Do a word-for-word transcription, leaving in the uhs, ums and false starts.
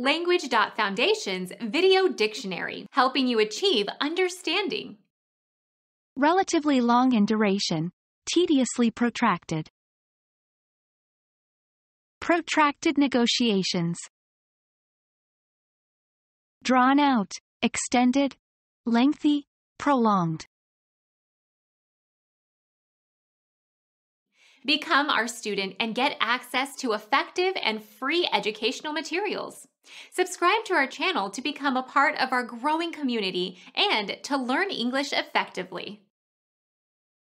Language.Foundation's Video Dictionary, helping you achieve understanding. Relatively long in duration, tediously protracted. Protracted negotiations. Drawn out, extended, lengthy, prolonged. Become our student and get access to effective and free educational materials. Subscribe to our channel to become a part of our growing community and to learn English effectively.